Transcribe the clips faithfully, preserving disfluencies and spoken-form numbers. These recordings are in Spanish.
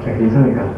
Tranquiliza mi caso.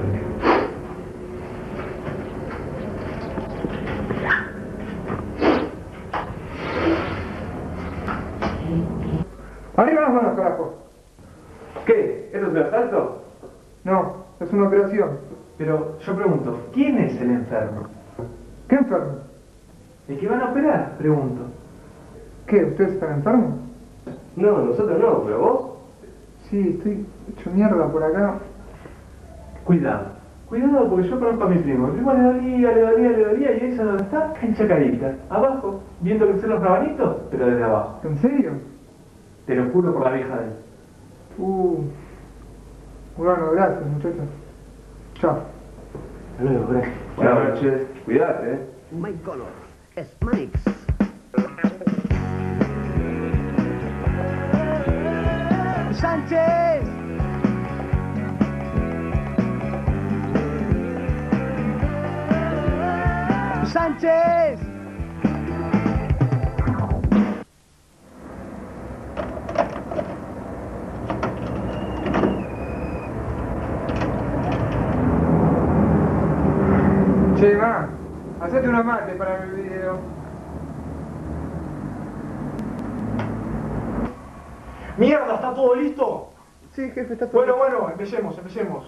¡Arriba las manos, carajo! ¿Qué? ¿Esto es un asalto? No, es una operación. Pero yo pregunto, ¿quién es el enfermo? ¿Qué enfermo? ¿El que van a operar? Pregunto. ¿Qué? ¿Ustedes están enfermos? No, nosotros no, pero vos. Sí, estoy hecho mierda por acá. Cuidado, cuidado porque yo conozco a mi primo. Mi primo le dolía, le dolía, le dolía y esa donde está, enchacadita, abajo, viendo crecer los rabanitos, pero desde abajo. ¿En serio? Te lo juro por la vieja de él. Uh. Bueno, gracias, muchachos. Chao. Hasta luego, gracias. Buenas noches. Cuídate, eh. My color es Manix. Sánchez. Sánchez. Che, ma, hacete una mate para mi video. ¡Mierda! ¿Está todo listo? Sí, jefe, está todo. Bueno, bueno, empecemos, empecemos.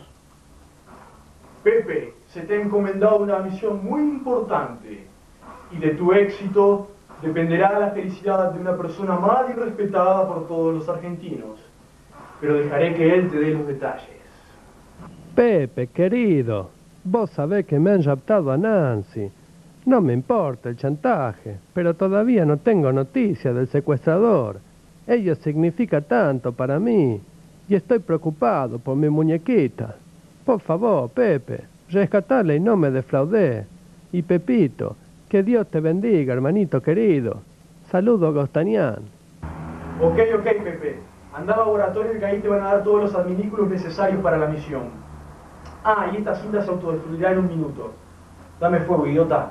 Pepe, se te ha encomendado una misión muy importante. Y de tu éxito dependerá la felicidad de una persona amada y respetada por todos los argentinos. Pero dejaré que él te dé los detalles. Pepe, querido, vos sabés que me han raptado a Nancy. No me importa el chantaje, pero todavía no tengo noticia del secuestrador. Ello significa tanto para mí, y estoy preocupado por mi muñequita. Por favor, Pepe, rescatala y no me defraudé. Y Pepito, que Dios te bendiga, hermanito querido. Saludo a Gostanián. Ok, ok, Pepe. Anda al laboratorio que ahí te van a dar todos los adminículos necesarios para la misión. Ah, y esta cinta se autodestruirá en un minuto. Dame fuego, idiota.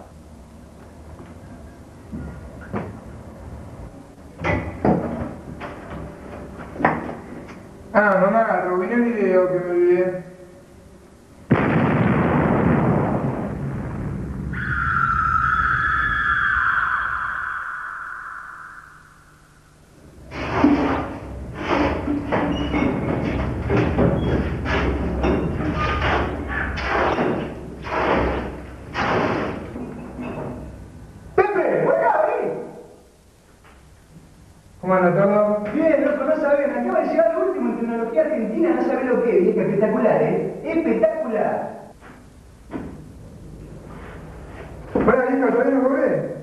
Ah, mamá, robiné el video que me olvidé. ¿Cómo anda todo? Bien, loco, no saben, acaba de llegar lo último en tecnología argentina, no saben lo que es, vieja, espectacular, ¿eh? Espectacular. Bueno, hija, ¿todavía no cobré?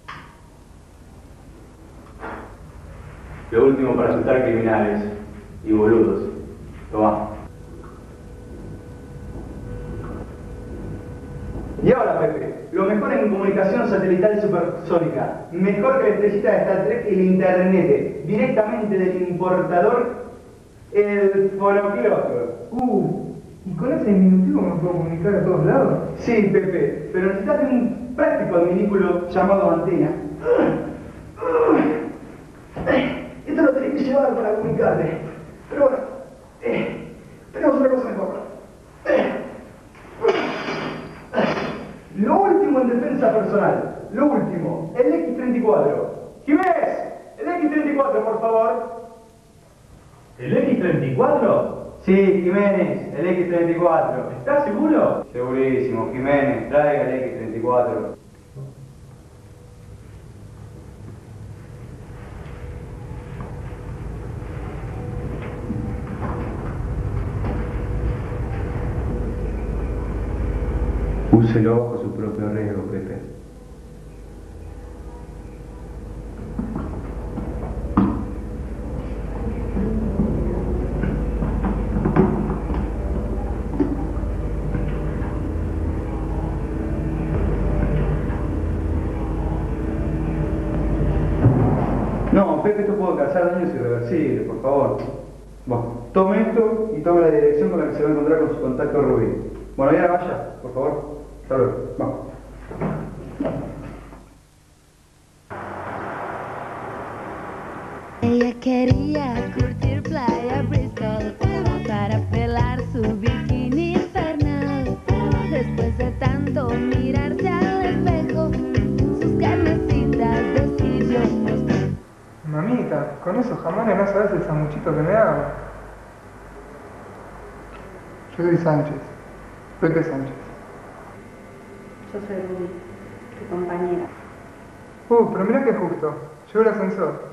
Lo último para asustar criminales y boludos. Tomá. Y ahora, Pepe, lo mejor en comunicación satelital supersónica. Mejor que la estrellita de Star Trek y el internet. Directamente del importador, el fonopiloto. Uh, ¿y con ese diminutivo me puedo comunicar a todos lados? Sí, Pepe, pero necesitas de un práctico adminículo llamado antena. Esto lo tenés que llevar para comunicarte. Pero bueno, eh, tenemos una cosa mejor. Eh. Lo último en defensa personal. Lo último. El equis treinta y cuatro. Jiménez, el equis treinta y cuatro, por favor. ¿El equis treinta y cuatro? Sí, Jiménez, el equis treinta y cuatro. ¿Estás seguro? Segurísimo, Jiménez, traiga el equis treinta y cuatro. Úselo bajo su propio riesgo, Pepe. No, Pepe, esto puede causar daños irreversibles, por favor. Bueno, tome esto y tome la dirección con la que se va a encontrar con su contacto Rubí. Bueno, y ahora vaya, por favor. Hasta luego. Vamos. Ella quería curtir playa Bristol para pelar su bikini Nene, no sabes el sanguchito que me hago. Yo soy Sánchez. Pepe Sánchez. Yo soy Rubí, tu compañera. Uh, pero mirá que justo. Llegó el ascensor.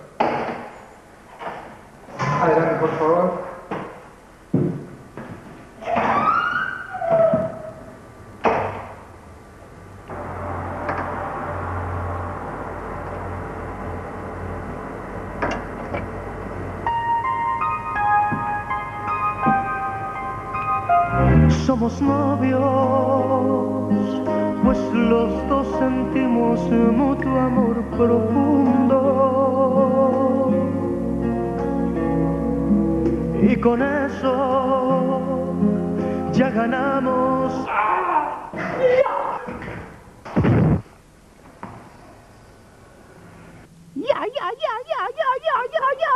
Adelante, por favor. Somos novios, pues los dos sentimos mutuo amor profundo. Y con eso ya ganamos. Ya, ya, ya, ya, ya, ya, ya, ya.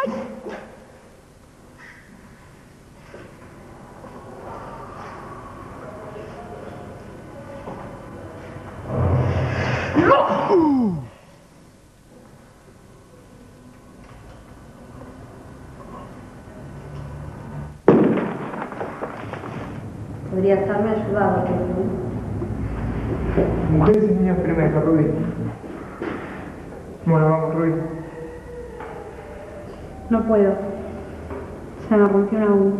Podría estarme ayudado, pero Mujeres y niños primero, Rubí. Bueno, vamos, Rubí. no puedo. Se me rompió una uña.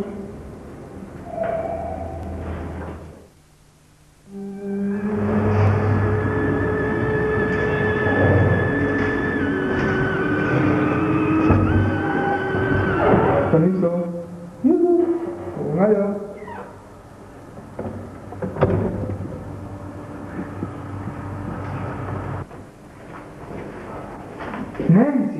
Permiso. Hola. Nancy.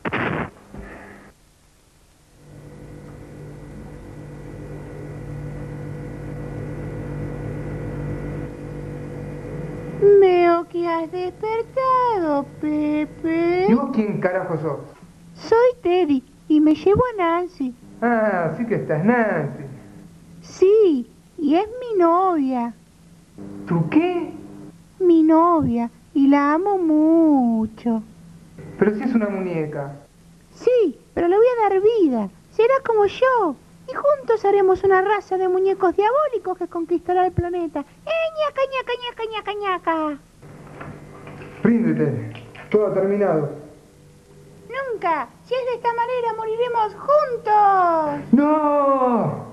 Veo que has despertado, Pepe. ¿Y vos quién carajo sos? Soy Teddy y me llevo a Nancy. Ah, sí que estás Nancy. Sí, y es mi novia. ¿Tú qué? Mi novia, y la amo mucho. Pero si es una muñeca. Sí, pero le voy a dar vida. Será como yo. Y juntos haremos una raza de muñecos diabólicos que conquistará el planeta. ¡Eh, ñaca, ñaca, ñaca, ñaca, ñaca! Ríndete. Todo ha terminado. Nunca. Si es de esta manera, moriremos juntos. ¡No!